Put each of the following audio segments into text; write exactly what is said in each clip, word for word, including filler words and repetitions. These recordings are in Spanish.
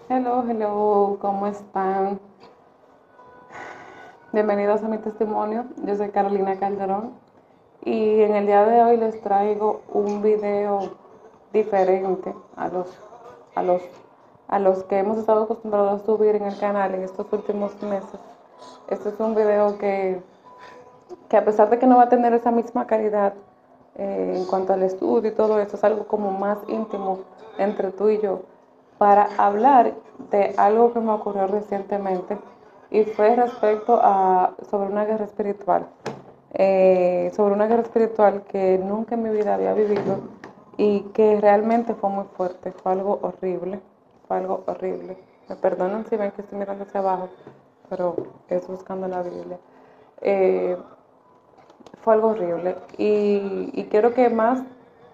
Hello, hello, ¿cómo están? Bienvenidos a mi testimonio. Yo soy Carolina Calderón y en el día de hoy les traigo un video diferente a los, a los, a los que hemos estado acostumbrados a subir en el canal en estos últimos meses. Este es un video que, que a pesar de que no va a tener esa misma calidad eh, en cuanto al estudio y todo eso, es algo como más íntimo entre tú y yo, para hablar de algo que me ocurrió recientemente y fue respecto a sobre una guerra espiritual, eh, sobre una guerra espiritual que nunca en mi vida había vivido y que realmente fue muy fuerte, fue algo horrible, fue algo horrible. Me perdonan si ven que estoy mirando hacia abajo, pero es buscando la Biblia. Eh, Fue algo horrible y, y quiero que más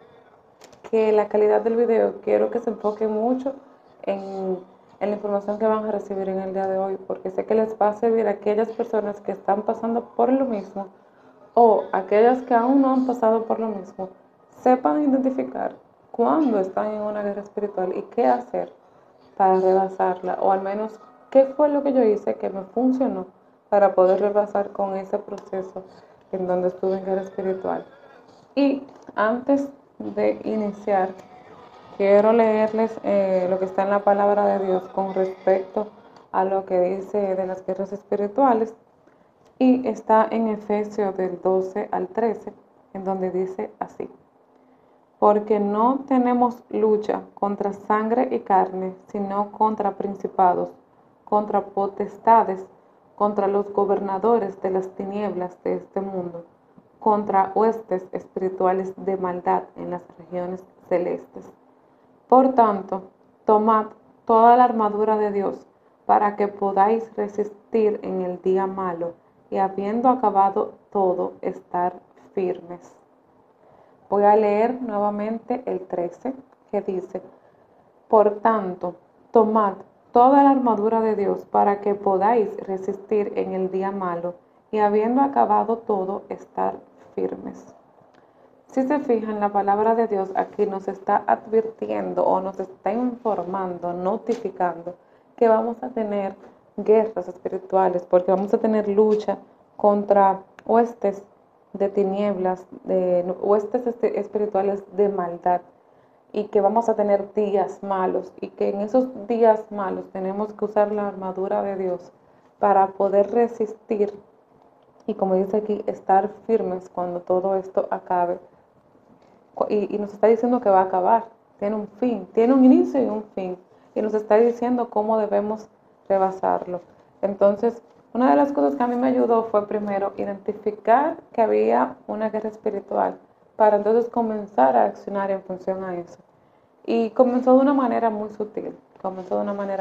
que la calidad del video, quiero que se enfoque mucho en, en la información que van a recibir en el día de hoy, porque sé que les va a servir a aquellas personas que están pasando por lo mismo o aquellas que aún no han pasado por lo mismo, sepan identificar cuándo están en una guerra espiritual y qué hacer para rebasarla, o al menos qué fue lo que yo hice que me funcionó para poder rebasar con ese proceso en donde estuve en guerra espiritual. Y antes de iniciar, quiero leerles eh, lo que está en la palabra de Dios con respecto a lo que dice de las guerras espirituales. Y está en Efesios del doce al trece, en donde dice así: porque no tenemos lucha contra sangre y carne, sino contra principados, contra potestades, contra los gobernadores de las tinieblas de este mundo, contra huestes espirituales de maldad en las regiones celestes. Por tanto, tomad toda la armadura de Dios para que podáis resistir en el día malo y habiendo acabado todo, estar firmes. Voy a leer nuevamente el trece, que dice: por tanto, tomad toda la armadura de Dios para que podáis resistir en el día malo y habiendo acabado todo, estar firmes. Si se fijan, la palabra de Dios aquí nos está advirtiendo o nos está informando, notificando que vamos a tener guerras espirituales, porque vamos a tener lucha contra huestes de tinieblas, de huestes espirituales de maldad, y que vamos a tener días malos y que en esos días malos tenemos que usar la armadura de Dios para poder resistir y, como dice aquí, estar firmes cuando todo esto acabe. Y, y nos está diciendo que va a acabar, tiene un fin, tiene un inicio y un fin, y nos está diciendo cómo debemos rebasarlo. Entonces, una de las cosas que a mí me ayudó fue primero identificar que había una guerra espiritual, para entonces comenzar a accionar en función a eso. Y comenzó de una manera muy sutil, comenzó de una manera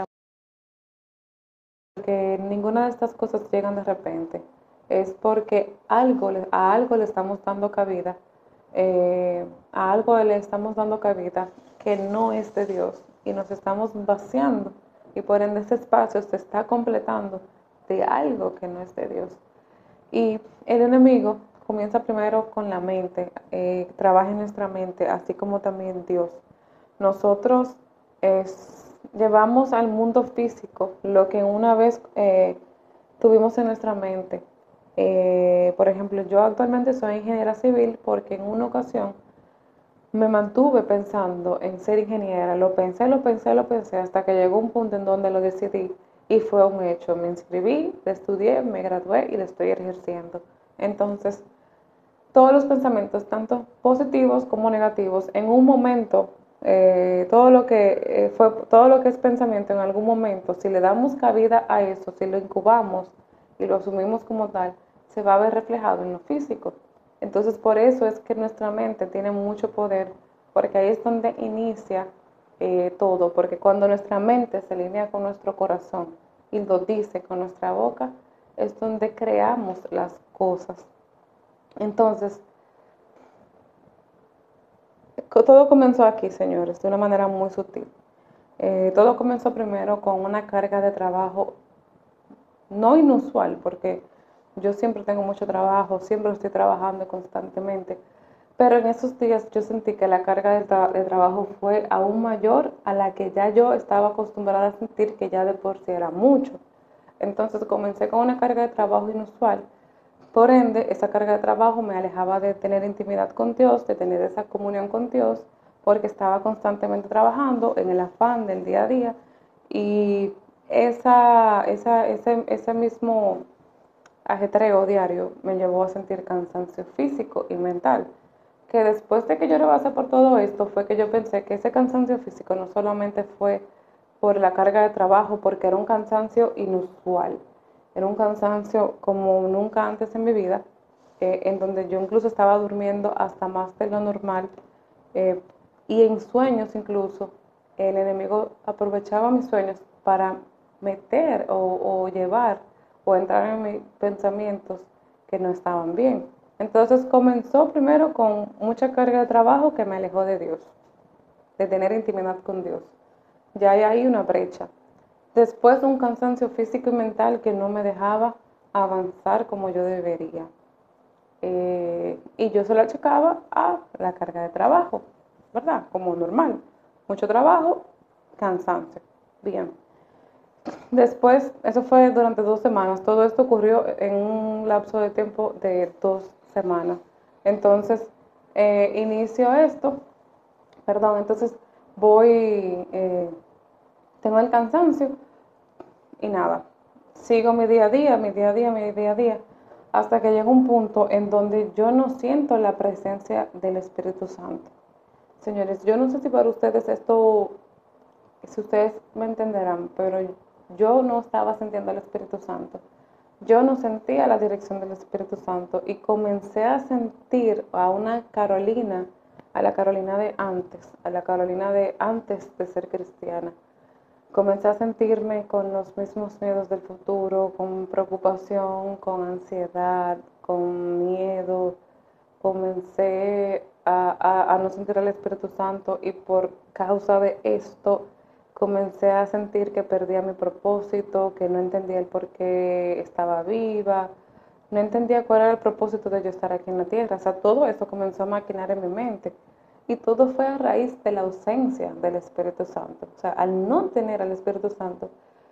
que ninguna de estas cosas llegan de repente. Es porque algo, a algo le estamos dando cabida, eh, a algo le estamos dando cabida que no es de Dios y nos estamos vaciando y por ende ese espacio se está completando de algo que no es de Dios. Y el enemigo comienza primero con la mente, eh, trabaja en nuestra mente, así como también Dios. Nosotros es, llevamos al mundo físico lo que una vez eh, tuvimos en nuestra mente. Eh, por ejemplo, yo actualmente soy ingeniera civil porque en una ocasión me mantuve pensando en ser ingeniera. Lo pensé, lo pensé, lo pensé, hasta que llegó un punto en donde lo decidí y fue un hecho. Me inscribí, estudié, me gradué y lo estoy ejerciendo. Entonces, todos los pensamientos, tanto positivos como negativos, en un momento, eh, todo lo que eh, fue, todo lo que es pensamiento en algún momento, si le damos cabida a eso, si lo incubamos y lo asumimos como tal, se va a ver reflejado en lo físico. Entonces, por eso es que nuestra mente tiene mucho poder, porque ahí es donde inicia eh, todo, porque cuando nuestra mente se alinea con nuestro corazón y lo dice con nuestra boca, es donde creamos las cosas. Entonces, todo comenzó aquí, señores, de una manera muy sutil. Eh, todo comenzó primero con una carga de trabajo no inusual, porque yo siempre tengo mucho trabajo, siempre estoy trabajando constantemente, Pero en esos días yo sentí que la carga de, tra de trabajo fue aún mayor a la que ya yo estaba acostumbrada a sentir, que ya de por sí era mucho. Entonces comencé con una carga de trabajo inusual. Por ende, esa carga de trabajo me alejaba de tener intimidad con Dios, de tener esa comunión con Dios, porque estaba constantemente trabajando en el afán del día a día. Y esa, esa, ese, ese mismo ajetreo diario me llevó a sentir cansancio físico y mental. Que después de que yo rebasé por todo esto, fue que yo pensé que ese cansancio físico no solamente fue por la carga de trabajo, porque era un cansancio inusual, era un cansancio como nunca antes en mi vida, eh, en donde yo incluso estaba durmiendo hasta más de lo normal, eh, y en sueños incluso, el enemigo aprovechaba mis sueños para meter o, o llevar o entrar en mis pensamientos que no estaban bien. Entonces comenzó primero con mucha carga de trabajo que me alejó de Dios, de tener intimidad con Dios. Ya hay ahí una brecha. Después un cansancio físico y mental que no me dejaba avanzar como yo debería. Eh, y yo se lo achacaba a la carga de trabajo, ¿verdad? Como normal. Mucho trabajo, cansancio. Bien. Después, eso fue durante dos semanas. Todo esto ocurrió en un lapso de tiempo de dos semanas. Entonces, eh, inicio esto, perdón, entonces voy, eh, tengo el cansancio y nada. Sigo mi día a día, mi día a día, mi día a día, hasta que llega un punto en donde yo no siento la presencia del Espíritu Santo. Señores, yo no sé si para ustedes esto, si ustedes me entenderán, pero yo no estaba sintiendo al Espíritu Santo. Yo no sentía la dirección del Espíritu Santo y comencé a sentir a una Carolina, a la Carolina de antes, a la Carolina de antes de ser cristiana. Comencé a sentirme con los mismos miedos del futuro, con preocupación, con ansiedad, con miedo. Comencé a, a, a no sentir el Espíritu Santo y por causa de esto comencé a sentir que perdía mi propósito, que no entendía el por qué estaba viva, no entendía cuál era el propósito de yo estar aquí en la tierra. O sea, todo eso comenzó a maquinar en mi mente. Y todo fue a raíz de la ausencia del Espíritu Santo. O sea, al no tener al Espíritu Santo,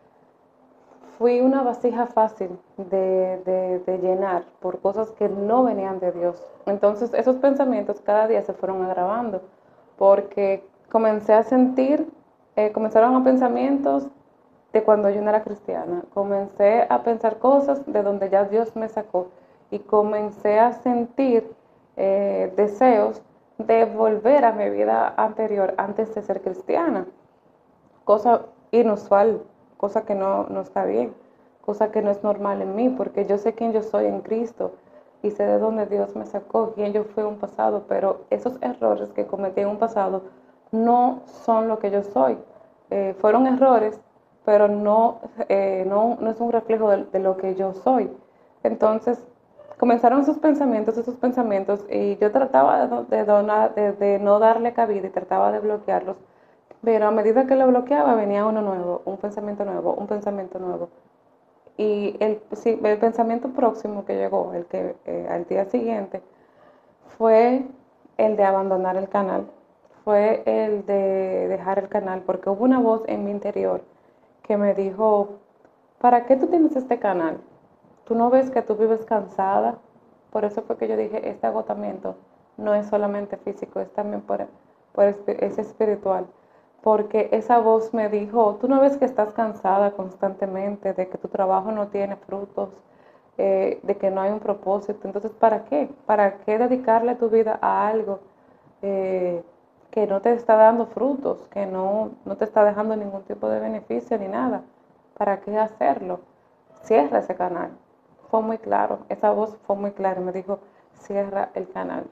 fui una vasija fácil de, de, de llenar por cosas que no venían de Dios. Entonces, esos pensamientos cada día se fueron agravando, porque comencé a sentir, eh, comenzaron a pensamientos de cuando yo no era cristiana. Comencé a pensar cosas de donde ya Dios me sacó y comencé a sentir eh, deseos de volver a mi vida anterior antes de ser cristiana, cosa inusual, cosa que no, no está bien, cosa que no es normal en mí, porque yo sé quién yo soy en Cristo y sé de dónde Dios me sacó, quién yo fui en un pasado, pero esos errores que cometí en un pasado no son lo que yo soy. Eh, fueron errores, pero no, eh, no, no es un reflejo de, de lo que yo soy. Entonces, comenzaron esos pensamientos, esos pensamientos, y yo trataba de, de, donar, de, de no darle cabida y trataba de bloquearlos, pero a medida que lo bloqueaba venía uno nuevo, un pensamiento nuevo, un pensamiento nuevo. Y el, sí, el pensamiento próximo que llegó, el que eh, al día siguiente, fue el de abandonar el canal, fue el de dejar el canal, porque hubo una voz en mi interior que me dijo, ¿para qué tú tienes este canal? ¿Tú no ves que tú vives cansada? Por eso fue que yo dije, este agotamiento no es solamente físico, es también por, por es espiritual. Porque esa voz me dijo, tú no ves que estás cansada constantemente, de que tu trabajo no tiene frutos, eh, de que no hay un propósito. Entonces, ¿para qué? ¿Para qué dedicarle tu vida a algo eh, que no te está dando frutos, que no, no te está dejando ningún tipo de beneficio ni nada? ¿Para qué hacerlo? Cierra ese canal. Fue muy claro, esa voz fue muy clara, me dijo, cierra el canal.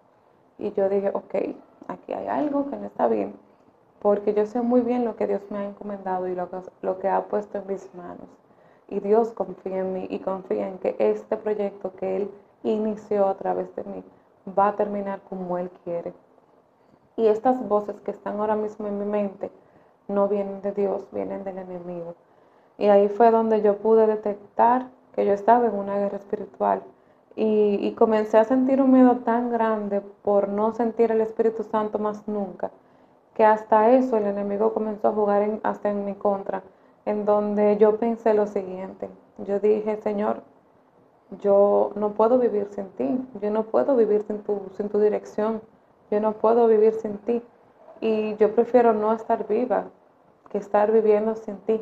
Y yo dije, ok, aquí hay algo que no está bien, porque yo sé muy bien lo que Dios me ha encomendado y lo que, lo que ha puesto en mis manos. Y Dios confía en mí y confía en que este proyecto que Él inició a través de mí va a terminar como Él quiere. Y estas voces que están ahora mismo en mi mente no vienen de Dios, vienen del enemigo. Y ahí fue donde yo pude detectar que yo estaba en una guerra espiritual Y, y comencé a sentir un miedo tan grande por no sentir el Espíritu Santo más nunca, que hasta eso el enemigo comenzó a jugar en, hasta en mi contra, en donde yo pensé lo siguiente. Yo dije, Señor, yo no puedo vivir sin ti, yo no puedo vivir sin tu, sin tu dirección, yo no puedo vivir sin ti. Y yo prefiero no estar viva que estar viviendo sin ti.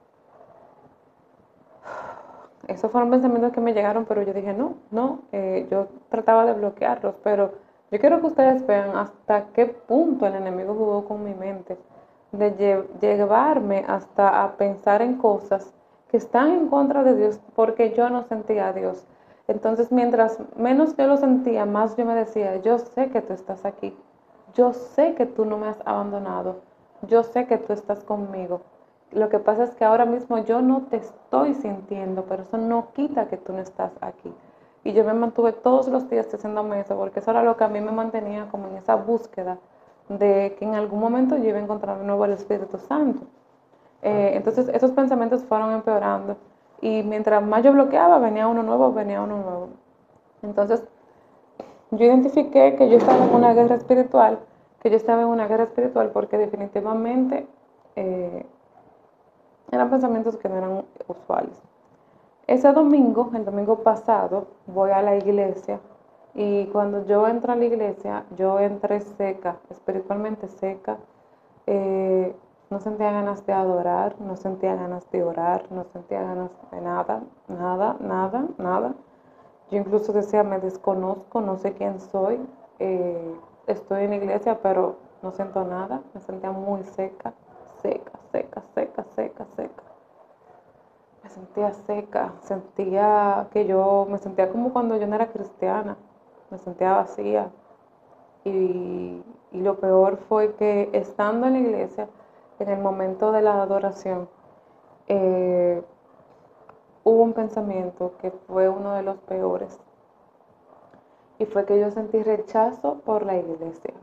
Esos fueron pensamientos que me llegaron, pero yo dije, no, no, eh, yo trataba de bloquearlos, pero yo quiero que ustedes vean hasta qué punto el enemigo jugó con mi mente, de lle llevarme hasta a pensar en cosas que están en contra de Dios, porque yo no sentía a Dios. Entonces, mientras menos yo lo sentía, más yo me decía, yo sé que tú estás aquí, yo sé que tú no me has abandonado, yo sé que tú estás conmigo. Lo que pasa es que ahora mismo yo no te estoy sintiendo, pero eso no quita que tú no estás aquí. Y yo me mantuve todos los días haciéndome eso, porque eso era lo que a mí me mantenía como en esa búsqueda de que en algún momento yo iba a encontrar de nuevo el Espíritu Santo. Eh, entonces esos pensamientos fueron empeorando. Y mientras más yo bloqueaba, venía uno nuevo, venía uno nuevo. Entonces yo identifiqué que yo estaba en una guerra espiritual, que yo estaba en una guerra espiritual porque definitivamente eh, eran pensamientos que no eran usuales. Ese domingo, el domingo pasado, voy a la iglesia y cuando yo entro a la iglesia, yo entré seca, espiritualmente seca. Eh, no sentía ganas de adorar, no sentía ganas de orar, no sentía ganas de nada, nada, nada, nada. Yo incluso decía, me desconozco, no sé quién soy. Eh, estoy en la iglesia, pero no siento nada. Me sentía muy seca, seca, seca, seca, seca, seca. Me sentía seca, sentía que yo, me sentía como cuando yo no era cristiana, me sentía vacía. Y, y lo peor fue que estando en la iglesia, en el momento de la adoración, eh, hubo un pensamiento que fue uno de los peores. Y fue que yo sentí rechazo por la iglesia.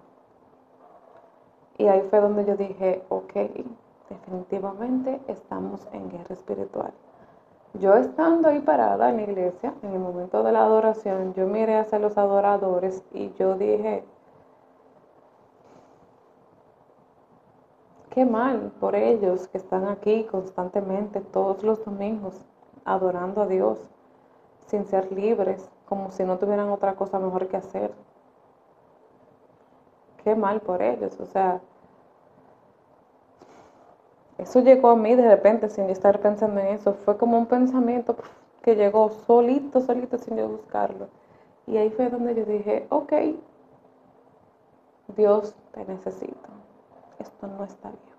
Y ahí fue donde yo dije, ok, definitivamente estamos en guerra espiritual. Yo estando ahí parada en la iglesia, en el momento de la adoración, yo miré hacia los adoradores y yo dije, qué mal por ellos que están aquí constantemente todos los domingos adorando a Dios sin ser libres, como si no tuvieran otra cosa mejor que hacer. Qué mal por ellos, o sea, eso llegó a mí de repente sin yo estar pensando en eso. Fue como un pensamiento que llegó solito, solito, sin yo buscarlo. Y ahí fue donde yo dije, ok, Dios, te necesito. Esto no está bien.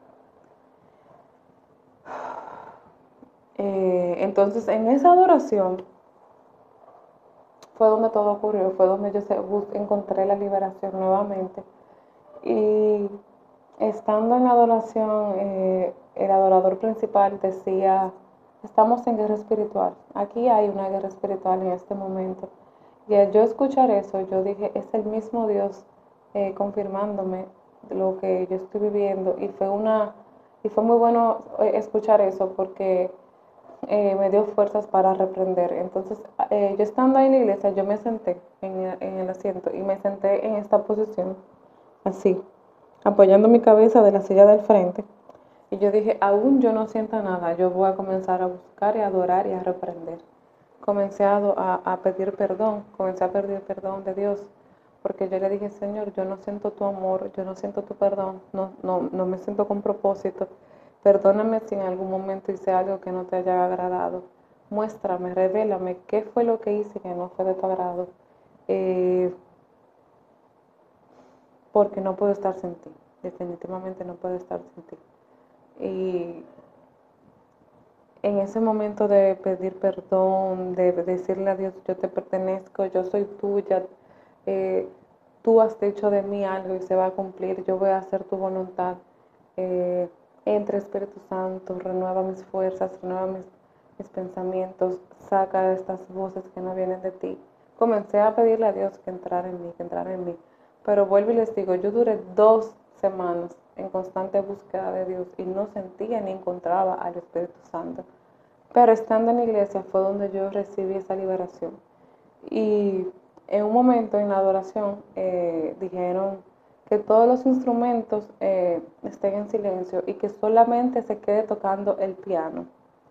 Eh, entonces, en esa adoración fue donde todo ocurrió, fue donde yo encontré la liberación nuevamente. Y estando en la adoración, eh, el adorador principal decía, estamos en guerra espiritual, aquí hay una guerra espiritual en este momento. Y al yo escuchar eso, yo dije, es el mismo Dios eh, confirmándome lo que yo estoy viviendo. Y fue, una, y fue muy bueno eh, escuchar eso porque eh, me dio fuerzas para reprender. Entonces, eh, yo estando ahí en la iglesia, yo me senté en el, en el asiento y me senté en esta posición, así, apoyando mi cabeza de la silla del frente. Y yo dije, aún yo no siento nada, yo voy a comenzar a buscar y a adorar y a reprender. Comencé a, a, a pedir perdón, comencé a pedir perdón de Dios, porque yo le dije, Señor, yo no siento tu amor, yo no siento tu perdón, no, no, no me siento con propósito. Perdóname si en algún momento hice algo que no te haya agradado. Muéstrame, revélame qué fue lo que hice que no fue de tu agrado. Eh, porque no puedo estar sin ti. Definitivamente no puedo estar sin ti. Y en ese momento de pedir perdón, de decirle a Dios, yo te pertenezco, yo soy tuya, eh, tú has hecho de mí algo y se va a cumplir, yo voy a hacer tu voluntad. Eh, entra Espíritu Santo, renueva mis fuerzas, renueva mis, mis pensamientos, saca estas voces que no vienen de ti. Comencé a pedirle a Dios que entrara en mí, que entrara en mí. Pero vuelvo y les digo, yo duré dos semanas en constante búsqueda de Dios y no sentía ni encontraba al Espíritu Santo. Pero estando en la iglesia fue donde yo recibí esa liberación. Y en un momento en la adoración eh, dijeron que todos los instrumentos eh, estén en silencio y que solamente se quede tocando el piano.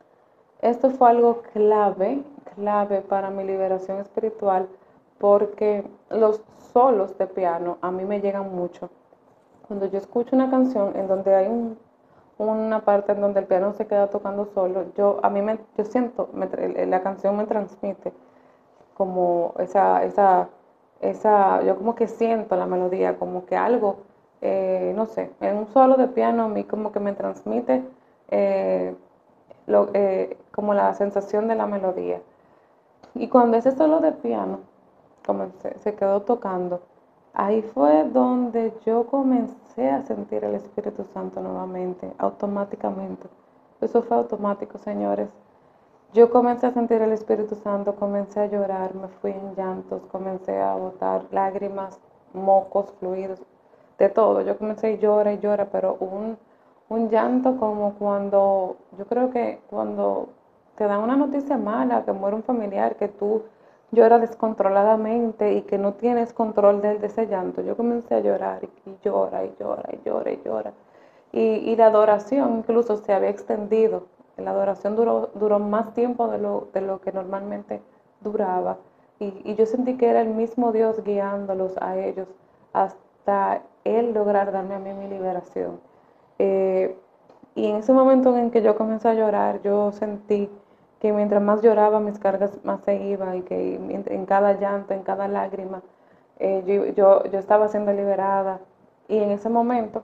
Esto fue algo clave, clave para mi liberación espiritual, porque los solos de piano a mí me llegan mucho. Cuando yo escucho una canción en donde hay un, una parte en donde el piano se queda tocando solo, yo a mí me, yo siento, me, la canción me transmite como esa, esa, esa, yo como que siento la melodía, como que algo, eh, no sé, en un solo de piano a mí como que me transmite eh, lo, eh, como la sensación de la melodía. Y cuando ese solo de piano comencé, se quedó tocando, ahí fue donde yo comencé a sentir el Espíritu Santo nuevamente, automáticamente. Eso fue automático, señores. Yo comencé a sentir el Espíritu Santo, comencé a llorar, me fui en llantos, comencé a botar lágrimas, mocos, fluidos, de todo. Yo comencé a llorar y llorar, pero un, un llanto como cuando, yo creo que cuando te dan una noticia mala, que muere un familiar, que tú lloras descontroladamente y que no tienes control de, de ese llanto. Yo comencé a llorar y, y llora y llora y llora y llora. Y, y la adoración incluso se había extendido. La adoración duró, duró más tiempo de lo, de lo que normalmente duraba. Y, y yo sentí que era el mismo Dios guiándolos a ellos hasta Él lograr darme a mí mi liberación. Eh, y en ese momento en que yo comencé a llorar, yo sentí que mientras más lloraba, mis cargas más se iban y que en cada llanto, en cada lágrima, eh, yo, yo, yo estaba siendo liberada. Y en ese momento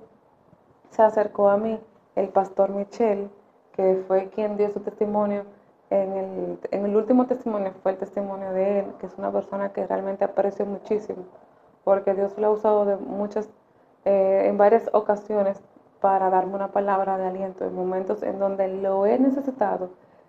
se acercó a mí el pastor Michel, que fue quien dio su testimonio. En el, en el último testimonio fue el testimonio de él, que es una persona que realmente aprecio muchísimo, porque Dios lo ha usado de muchas, eh, en varias ocasiones para darme una palabra de aliento en momentos en donde lo he necesitado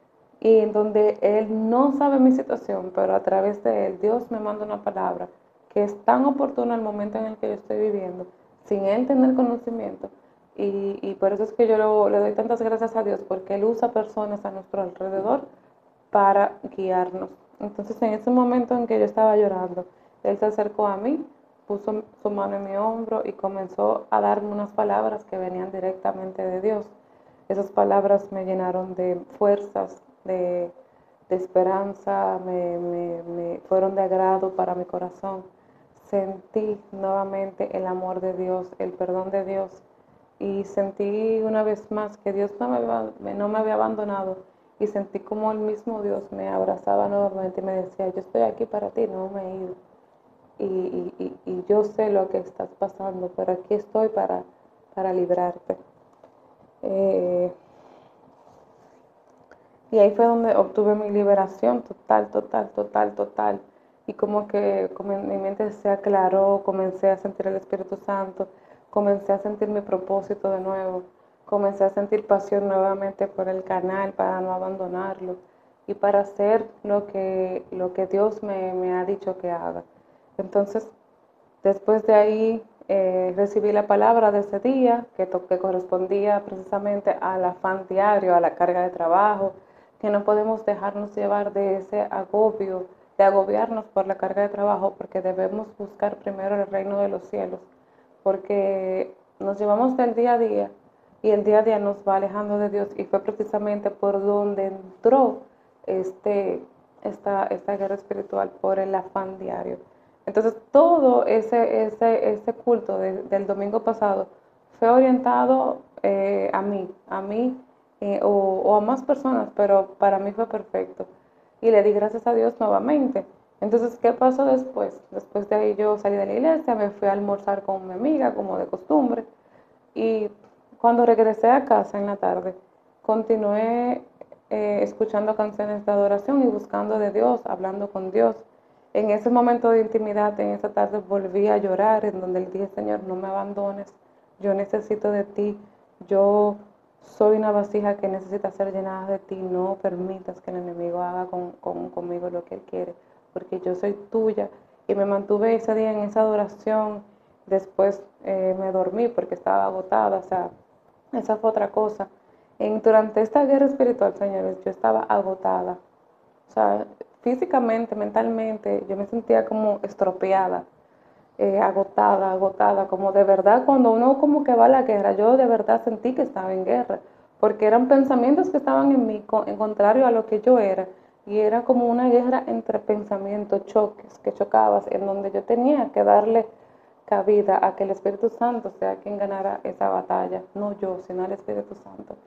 y en donde Él no sabe mi situación, pero a través de Él Dios me manda una palabra que es tan oportuna al momento en el que yo estoy viviendo, sin Él tener conocimiento. Y, y por eso es que yo lo, le doy tantas gracias a Dios, porque Él usa personas a nuestro alrededor para guiarnos. Entonces en ese momento en que yo estaba llorando, Él se acercó a mí, puso su mano en mi hombro y comenzó a darme unas palabras que venían directamente de Dios. Esas palabras me llenaron de fuerzas, de, de esperanza, me, me, me fueron de agrado para mi corazón. Sentí nuevamente el amor de Dios, el perdón de Dios, y sentí una vez más que Dios no me había, no me había abandonado, y sentí como el mismo Dios me abrazaba nuevamente y me decía, yo estoy aquí para ti, no me he ido. Y, y, y, y yo sé lo que estás pasando, pero aquí estoy para, para librarte. Eh, y ahí fue donde obtuve mi liberación total, total, total, total. Y como que como mi mente se aclaró, comencé a sentir el Espíritu Santo, comencé a sentir mi propósito de nuevo, comencé a sentir pasión nuevamente por el canal para no abandonarlo y para hacer lo que, lo que Dios me, me ha dicho que haga. Entonces, después de ahí eh, recibí la palabra de ese día que, que correspondía precisamente al afán diario, a la carga de trabajo, que no podemos dejarnos llevar de ese agobio, de agobiarnos por la carga de trabajo, porque debemos buscar primero el reino de los cielos, porque nos llevamos del día a día y el día a día nos va alejando de Dios, y fue precisamente por donde entró este, esta, esta guerra espiritual, por el afán diario. Entonces todo ese, ese, ese culto de, del domingo pasado fue orientado eh, a mí, a mí eh, o, o a más personas, pero para mí fue perfecto. Y le di gracias a Dios nuevamente. Entonces, ¿qué pasó después? Después de ahí yo salí de la iglesia, me fui a almorzar con mi amiga, como de costumbre. Y cuando regresé a casa en la tarde, continué eh, escuchando canciones de adoración y buscando de Dios, hablando con Dios. En ese momento de intimidad, en esa tarde, volví a llorar, en donde le dije, Señor, no me abandones, yo necesito de ti, yo soy una vasija que necesita ser llenada de ti, no permitas que el enemigo haga con, con, conmigo lo que él quiere, porque yo soy tuya. Y me mantuve ese día en esa adoración. Después eh, me dormí porque estaba agotada, o sea, esa fue otra cosa. En, durante esta guerra espiritual, señores, yo estaba agotada. O sea, físicamente, mentalmente, yo me sentía como estropeada, eh, agotada, agotada, como de verdad cuando uno como que va a la guerra, yo de verdad sentí que estaba en guerra, porque eran pensamientos que estaban en mí, en contrario a lo que yo era, y era como una guerra entre pensamientos, choques, que chocabas, en donde yo tenía que darle cabida a que el Espíritu Santo sea quien ganara esa batalla, no yo, sino el Espíritu Santo.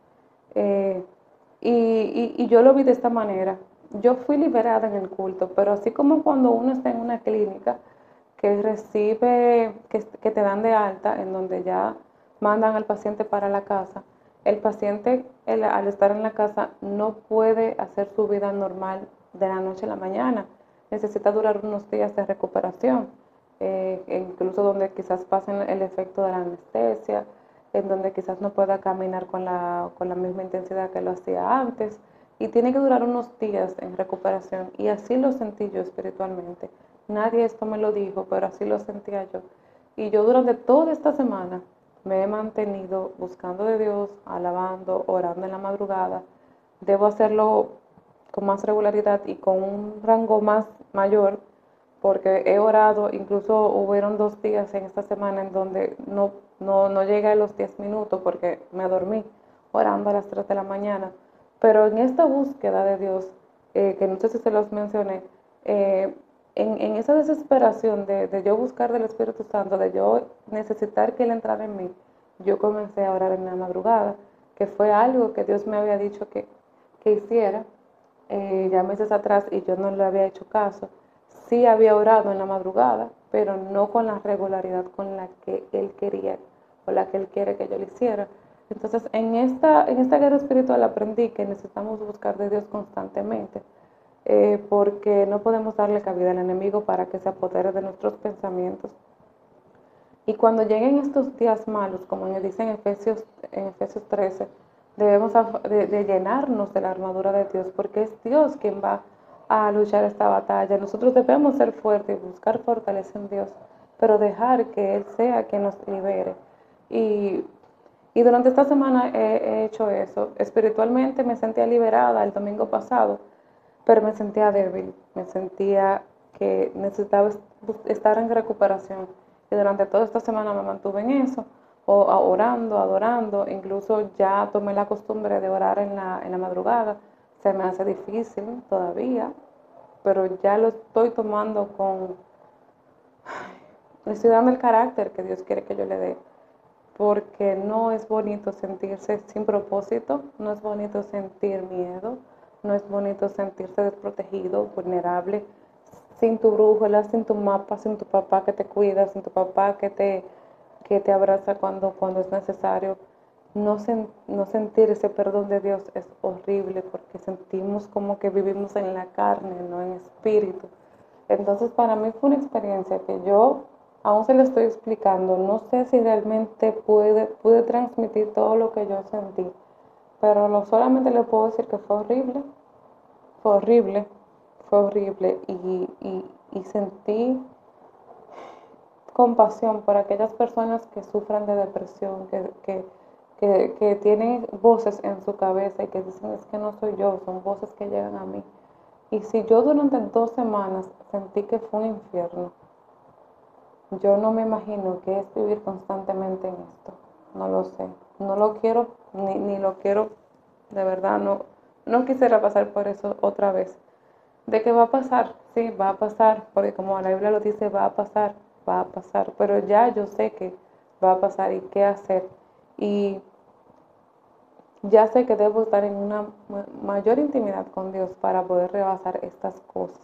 Eh, y, y, y yo lo vi de esta manera. Yo fui liberada en el culto, pero así como cuando uno está en una clínica que recibe, que, que te dan de alta, en donde ya mandan al paciente para la casa, el paciente el, al estar en la casa no puede hacer su vida normal de la noche a la mañana. Necesita durar unos días de recuperación, eh, incluso donde quizás pasen el efecto de la anestesia, en donde quizás no pueda caminar con la, con la misma intensidad que lo hacía antes, y tiene que durar unos días en recuperación, y así lo sentí yo espiritualmente. Nadie esto me lo dijo, pero así lo sentía yo. Y yo durante toda esta semana me he mantenido buscando de Dios, alabando, orando en la madrugada. Debo hacerlo con más regularidad y con un rango más mayor, porque he orado, incluso hubieron dos días en esta semana en donde no, no, no llegué a los diez minutos porque me dormí orando a las tres de la mañana. Pero en esta búsqueda de Dios, eh, que no sé si se los mencioné, eh, en, en, esa desesperación de, de yo buscar del Espíritu Santo, de yo necesitar que Él entrara en mí, yo comencé a orar en la madrugada, que fue algo que Dios me había dicho que, que hiciera eh, ya meses atrás y yo no le había hecho caso. Sí había orado en la madrugada, pero no con la regularidad con la que Él quería o la que Él quiere que yo lo hiciera. Entonces, en esta, en esta guerra espiritual aprendí que necesitamos buscar de Dios constantemente, eh, porque no podemos darle cabida al enemigo para que se apodere de nuestros pensamientos. Y cuando lleguen estos días malos, como dice en Efesios, en Efesios trece, debemos de, de llenarnos de la armadura de Dios, porque es Dios quien va a luchar esta batalla. Nosotros debemos ser fuertes y buscar fortaleza en Dios, pero dejar que Él sea quien nos libere. Y, y durante esta semana he, he hecho eso. Espiritualmente me sentía liberada el domingo pasado, pero me sentía débil, me sentía que necesitaba estar en recuperación. Y durante toda esta semana me mantuve en eso, o, orando, adorando, incluso ya tomé la costumbre de orar en la, en la madrugada. Se me hace difícil todavía, pero ya lo estoy tomando con, le estoy dando el carácter que Dios quiere que yo le dé, porque no es bonito sentirse sin propósito, no es bonito sentir miedo, no es bonito sentirse desprotegido, vulnerable, sin tu brújula, sin tu mapa, sin tu papá que te cuida, sin tu papá que te, que te abraza cuando, cuando es necesario. No, sen, no sentir ese perdón de Dios es horrible porque sentimos como que vivimos en la carne, no en espíritu. Entonces para mí fue una experiencia que yo aún se lo estoy explicando. No sé si realmente pude, pude transmitir todo lo que yo sentí, pero lo, solamente le puedo decir que fue horrible, fue horrible, fue horrible y, y, y sentí compasión por aquellas personas que sufren de depresión, que, que, que, que tienen voces en su cabeza y que dicen es que no soy yo, son voces que llegan a mí. Y si yo durante dos semanas sentí que fue un infierno, yo no me imagino qué es vivir constantemente en esto. No lo sé. No lo quiero, ni, ni lo quiero, de verdad, no, no quisiera pasar por eso otra vez. ¿De qué va a pasar? Sí, va a pasar, porque como la Biblia lo dice, va a pasar, va a pasar. Pero ya yo sé que va a pasar y qué hacer. Y ya sé que debo estar en una mayor intimidad con Dios para poder rebasar estas cosas.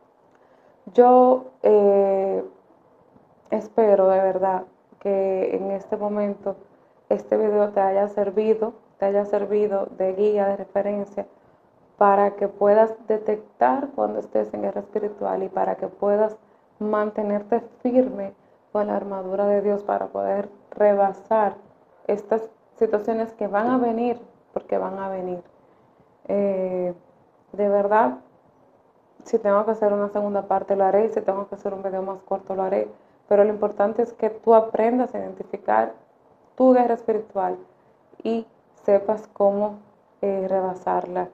Yo eh, espero de verdad que en este momento este video te haya servido, te haya servido de guía, de referencia, para que puedas detectar cuando estés en guerra espiritual y para que puedas mantenerte firme con la armadura de Dios para poder rebasar estas situaciones que van a venir, porque van a venir. Eh, de verdad, si tengo que hacer una segunda parte lo haré, si tengo que hacer un video más corto lo haré, pero lo importante es que tú aprendas a identificar tu guerra espiritual y sepas cómo eh, rebasarla.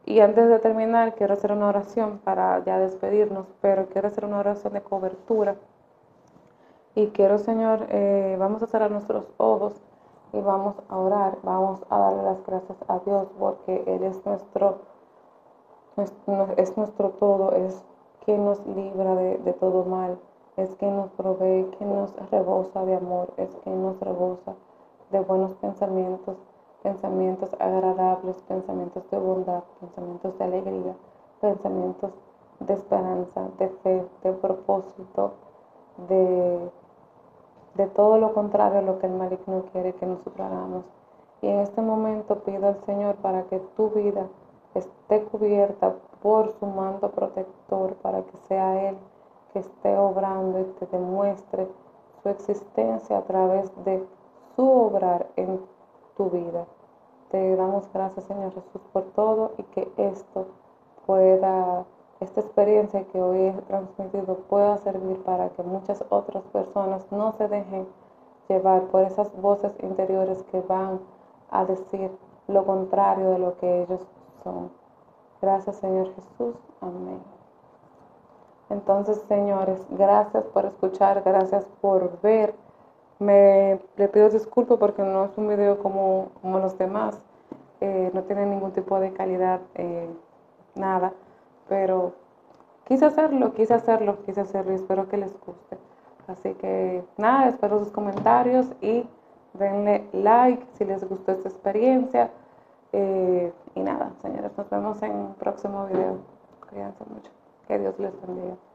Y antes de terminar, quiero hacer una oración para ya despedirnos, pero quiero hacer una oración de cobertura. Y quiero, Señor, eh, vamos a cerrar nuestros ojos y vamos a orar, vamos a darle las gracias a Dios porque Él es nuestro, nuestro es nuestro todo, es quien nos libra de, de todo mal, es quien nos provee, quien nos rebosa de amor, es quien nos rebosa de buenos pensamientos, pensamientos agradables, pensamientos de bondad, pensamientos de alegría, pensamientos de esperanza, de fe, de propósito, de de todo lo contrario a lo que el maligno quiere que nosotros hagamos. Y en este momento pido al Señor para que tu vida esté cubierta por su manto protector, para que sea Él que esté obrando y te demuestre su existencia a través de su obrar en tu vida. Te damos gracias, Señor Jesús, por todo y que esto pueda, esta experiencia que hoy he transmitido pueda servir para que muchas otras personas no se dejen llevar por esas voces interiores que van a decir lo contrario de lo que ellos son. Gracias, Señor Jesús. Amén. Entonces, señores, gracias por escuchar, gracias por ver. Me le pido disculpas porque no es un video como, como los demás. Eh, no tiene ningún tipo de calidad, eh, nada. Pero quise hacerlo, quise hacerlo, quise hacerlo y espero que les guste. Así que nada, espero sus comentarios y denle like si les gustó esta experiencia. Eh, y nada, señores, nos vemos en un próximo video. Cuídense mucho. Que Dios les bendiga.